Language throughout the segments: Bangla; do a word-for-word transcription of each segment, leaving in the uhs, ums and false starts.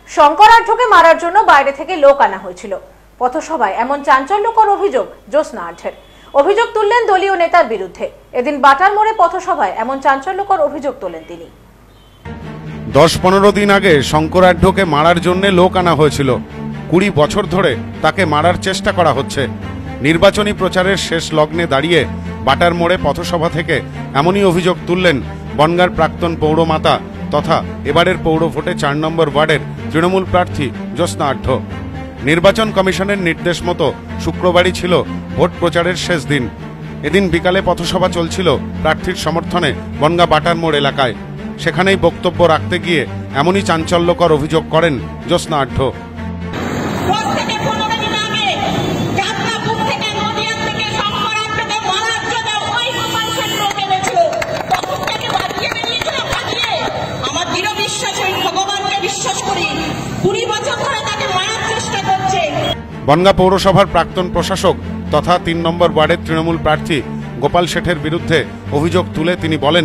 শঙ্করাঢ্যকে মারার জন্য বাইরে থেকে লোক আনা হয়েছিল। পথসভায় এমন চাঞ্চল্যকর অভিযোগ জ্যোৎস্না আঢ্যের। অভিযোগ তুললেন দলীয় নেতার বিরুদ্ধে। এদিন বাটার মোড়ে পথসভায় এমন চাঞ্চল্যকর অভিযোগ তোলেন তিনি। দশ পনেরো দিন আগে শঙ্করাঢ্যকে মারার জন্য লোক আনা হয়েছিল। কুড়ি বছর ধরে তাকে মারার চেষ্টা করা হচ্ছে। নির্বাচনী প্রচারের শেষ লগ্নে দাঁড়িয়ে বাটার মোড়ে পথসভা থেকে এমনই অভিযোগ তুললেন বনগাঁর প্রাক্তন পৌরমাতা তথা এবারের পৌর ভোটে চার নম্বর ওয়ার্ডের তৃণমূল প্রার্থী জ্যোৎস্না আঢ্য। নির্বাচন কমিশনের নির্দেশ মতো শুক্রবারই ছিল ভোট প্রচারের শেষ দিন। এদিন বিকালে পথসভা চলছিল প্রার্থীর সমর্থনে বনগাঁ বাটার মোড় এলাকায়। সেখানেই বক্তব্য রাখতে গিয়ে এমনই চাঞ্চল্যকর অভিযোগ করেন জ্যোৎস্না আঢ্য। বনগাঁ পৌরসভার প্রাক্তন প্রশাসক তথা তিন নম্বর ওয়ার্ডের তৃণমূল প্রার্থী গোপাল শেঠের বিরুদ্ধে অভিযোগ তুলে তিনি বলেন,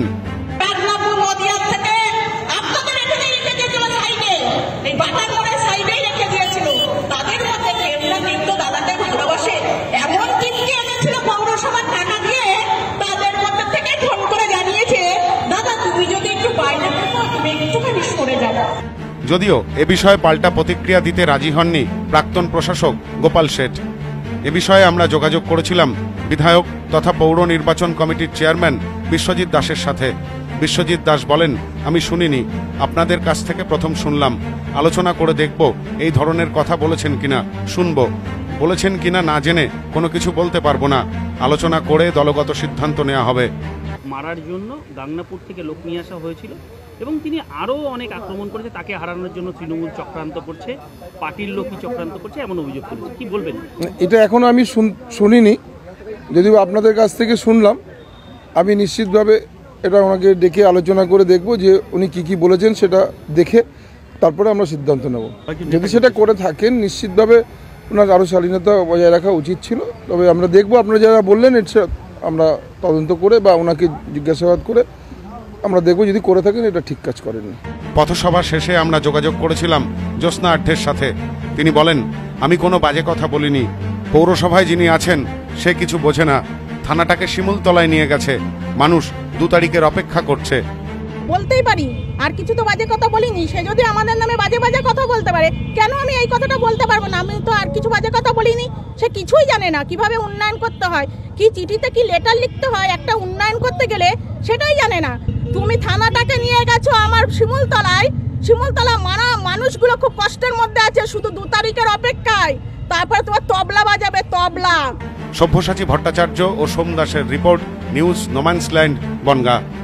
যদিও এ বিষয়ে পাল্টা প্রতিক্রিয়া দিতে রাজি হননি প্রাক্তন প্রশাসক গোপাল শেঠ। এ বিষয়ে আমরা যোগাযোগ করেছিলাম বিধায়ক তথা পৌর নির্বাচন কমিটির চেয়ারম্যান বিশ্বজিৎ দাসের সাথে। বিশ্বজিৎ দাস বলেন, আমি শুনিনি, আপনাদের কাছ থেকে প্রথম শুনলাম। আলোচনা করে দেখব এই ধরনের কথা বলেছেন কিনা, শুনব। বলেছেন কিনা না জেনে কোনো কিছু বলতে পারবো না। আলোচনা করে দলগত সিদ্ধান্ত নেওয়া হবে। মারার জন্য গাংনাপুর থেকে লোক নিয়ে আসা হয়েছিল এবং তিনি আরও অনেক আক্রমণ করেছে। তাকে হারানোর জন্য তৃণমূল চক্রান্ত করছে, পার্টির লোকই চক্রান্ত করছে এমন অভিযোগ করেছে। কি বলবেন? এটা এখনো আমি শুনিনি, যদিও আপনাদের কাছ থেকে শুনলাম। আমি নিশ্চিতভাবে এটা ওনাকে ডেকে আলোচনা করে দেখব যে উনি কি কি বলেছেন, সেটা দেখে তারপরে আমরা সিদ্ধান্ত নেব। যদি সেটা করে থাকেন নিশ্চিতভাবে ওনার আরও শালীনতা বজায় রাখা উচিত ছিল। তবে আমরা দেখব আপনারা যারা বললেন এটা আমরা তদন্ত করে বা ওনাকে জিজ্ঞাসাবাদ করে আমরা দেখব, যদি করে থাকেন এটা ঠিক কাজ করেননি। পথসভা শেষে আমরা যোগাযোগ করেছিলাম জ্যোৎস্না আঢ্যের সাথে। তিনি বলেন, আমি কোনো বাজে কথা বলিনি। পৌরসভায় যিনি আছেন সে কিছু বোঝে না। থানাটাকে শিমুলতলায় নিয়ে গেছে। মানুষ দু তারিখের অপেক্ষা করছে। বলতেই পারি, আর কিছু তো বাজে কথা বলিনি। সে যদি আমাদের নামে বাজে বাজে কথা বলতে পারে, কেন আমি এই কথাটা বলতে পারবো না? আমি তো আর কিছু বাজে কথা বলিনি। সে কিছুই জানে না কিভাবে উন্নয়ন করতে হয়, কি চিঠিতে কি লেটার লিখতে হয় একটা উন্নয়ন করতে গেলে, সেটাই জানে না। তুমি থানাটাকে নিয়ে গেছো আমার শিমুলতলায়। শিমুলতলা মারা মানুষগুলো খুব কষ্টের মধ্যে আছে, শুধু দু তারিখের অপেক্ষায়। তারপরে তোমার তবলা বাজাবে, তবলা। সব্যসাচী ভট্টাচার্য ও সোম দাসের রিপোর্ট, নিউজ নোম্যান্সল্যান্ড, বনগাঁ।